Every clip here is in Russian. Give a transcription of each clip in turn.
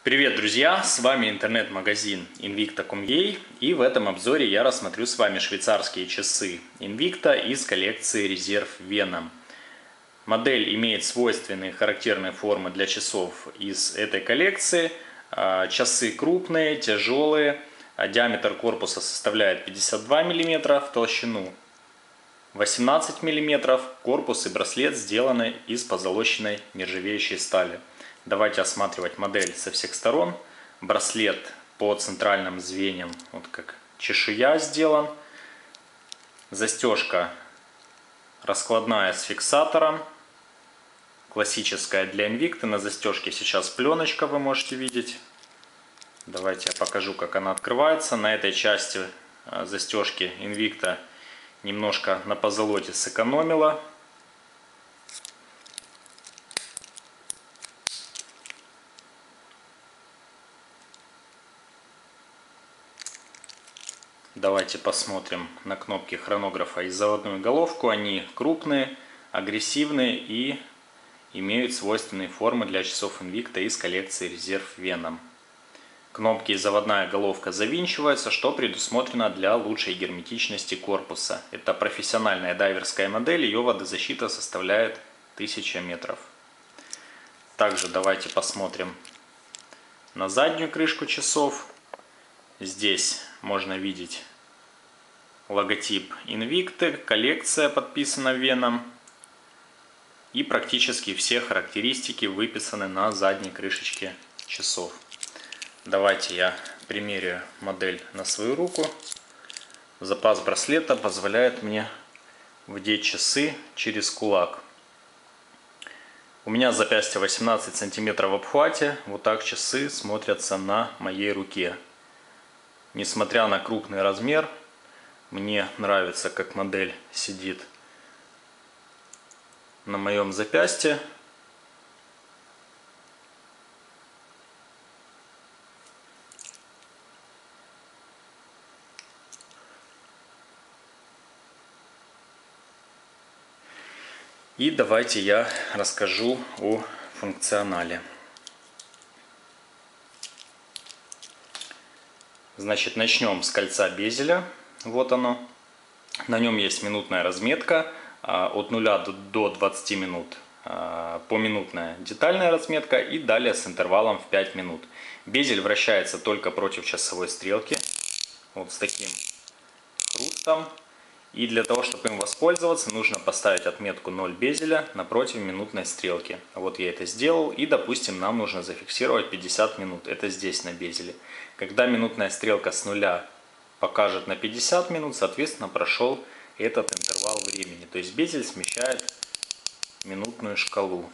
Привет, друзья! С вами интернет-магазин Invicta.com.ua, и в этом обзоре я рассмотрю с вами швейцарские часы Invicta из коллекции Reserve Venom. Модель имеет свойственные характерные формы для часов из этой коллекции. Часы крупные, тяжелые, диаметр корпуса составляет 52 мм, в толщину 18 мм, корпус и браслет сделаны из позолоченной нержавеющей стали. Давайте осматривать модель со всех сторон. Браслет по центральным звеньям, вот как чешуя сделан. Застежка раскладная с фиксатором. Классическая для Invicta. На застежке сейчас пленочка, вы можете видеть. Давайте я покажу, как она открывается. На этой части застежки Invicta немножко на позолоте сэкономила. Давайте посмотрим на кнопки хронографа и заводную головку. Они крупные, агрессивные и имеют свойственные формы для часов Invicta из коллекции Reserve Venom. Кнопки и заводная головка завинчиваются, что предусмотрено для лучшей герметичности корпуса. Это профессиональная дайверская модель, ее водозащита составляет 1000 метров. Также давайте посмотрим на заднюю крышку часов. Здесь можно видеть логотип Invicta, коллекция подписана Venom. И практически все характеристики выписаны на задней крышечке часов. Давайте я примерю модель на свою руку. Запас браслета позволяет мне вдеть часы через кулак. У меня запястье 18 см в обхвате. Вот так часы смотрятся на моей руке. Несмотря на крупный размер, мне нравится, как модель сидит на моем запястье. И давайте я расскажу о функционале. Значит, начнем с кольца безеля. Вот оно. На нем есть минутная разметка от 0 до 20 минут. Поминутная детальная разметка и далее с интервалом в 5 минут. Безель вращается только против часовой стрелки. Вот с таким хрустом. И для того, чтобы им воспользоваться, нужно поставить отметку 0 безеля напротив минутной стрелки. Вот я это сделал. И, допустим, нам нужно зафиксировать 50 минут. Это здесь на безеле. Когда минутная стрелка с нуля покажет на 50 минут, соответственно, прошел этот интервал времени. То есть безель смещает минутную шкалу.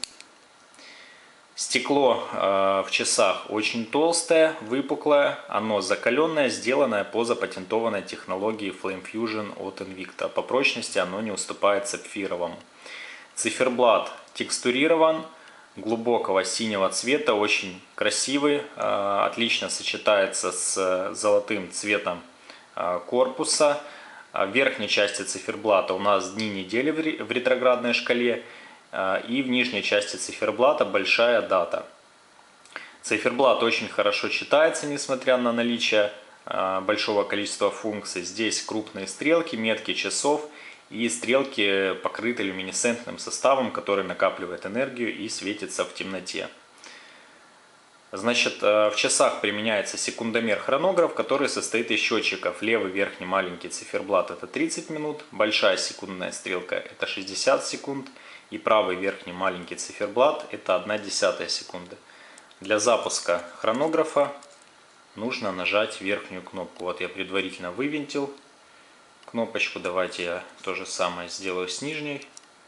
Стекло в часах очень толстое, выпуклое, оно закаленное, сделанное по запатентованной технологии Flame Fusion от Invicta. По прочности оно не уступает сапфировому. Циферблат текстурирован, глубокого синего цвета, очень красивый, отлично сочетается с золотым цветом корпуса. В верхней части циферблата у нас дни недели в ретроградной шкале. И в нижней части циферблата большая дата. Циферблат очень хорошо читается, несмотря на наличие большого количества функций. Здесь крупные стрелки, метки часов и стрелки покрыты люминесцентным составом, который накапливает энергию и светится в темноте. Значит, в часах применяется секундомер-хронограф, который состоит из счетчиков. Левый верхний маленький циферблат это 30 минут, большая секундная стрелка это 60 секунд. И правый верхний маленький циферблат это 1/10 секунды. Для запуска хронографа нужно нажать верхнюю кнопку. Вот я предварительно вывинтил кнопочку. Давайте я то же самое сделаю с нижней.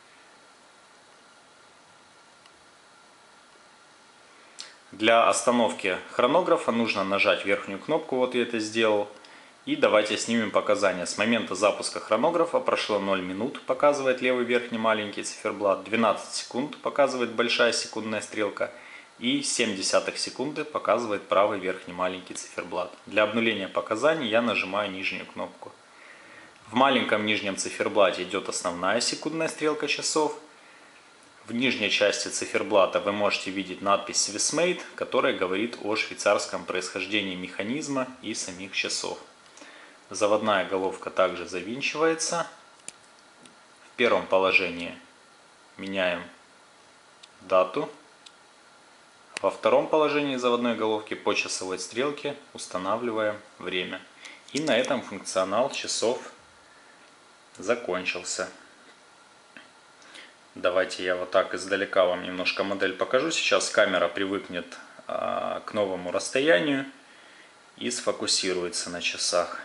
Для остановки хронографа нужно нажать верхнюю кнопку. Вот я это сделал. И давайте снимем показания. С момента запуска хронографа прошло 0 минут, показывает левый верхний маленький циферблат, 12 секунд показывает большая секундная стрелка и 0,7 секунды показывает правый верхний маленький циферблат. Для обнуления показаний я нажимаю нижнюю кнопку. В маленьком нижнем циферблате идет основная секундная стрелка часов. В нижней части циферблата вы можете видеть надпись Swissmade, которая говорит о швейцарском происхождении механизма и самих часов. Заводная головка также завинчивается. В первом положении меняем дату. Во втором положении заводной головки по часовой стрелке устанавливаем время. И на этом функционал часов закончился. Давайте я вот так издалека вам немножко модель покажу. Сейчас камера привыкнет к новому расстоянию и сфокусируется на часах.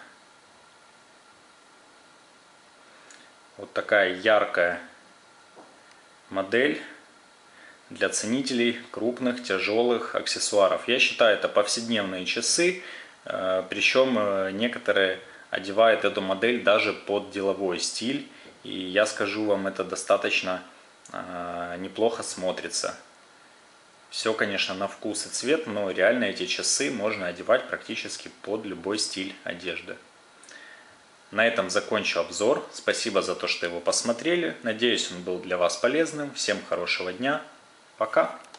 Вот такая яркая модель для ценителей крупных, тяжелых аксессуаров. Я считаю, это повседневные часы, причем некоторые одевают эту модель даже под деловой стиль. И я скажу вам, это достаточно неплохо смотрится. Все, конечно, на вкус и цвет, но реально эти часы можно одевать практически под любой стиль одежды. На этом закончу обзор. Спасибо за то, что его посмотрели. Надеюсь, он был для вас полезным. Всем хорошего дня. Пока!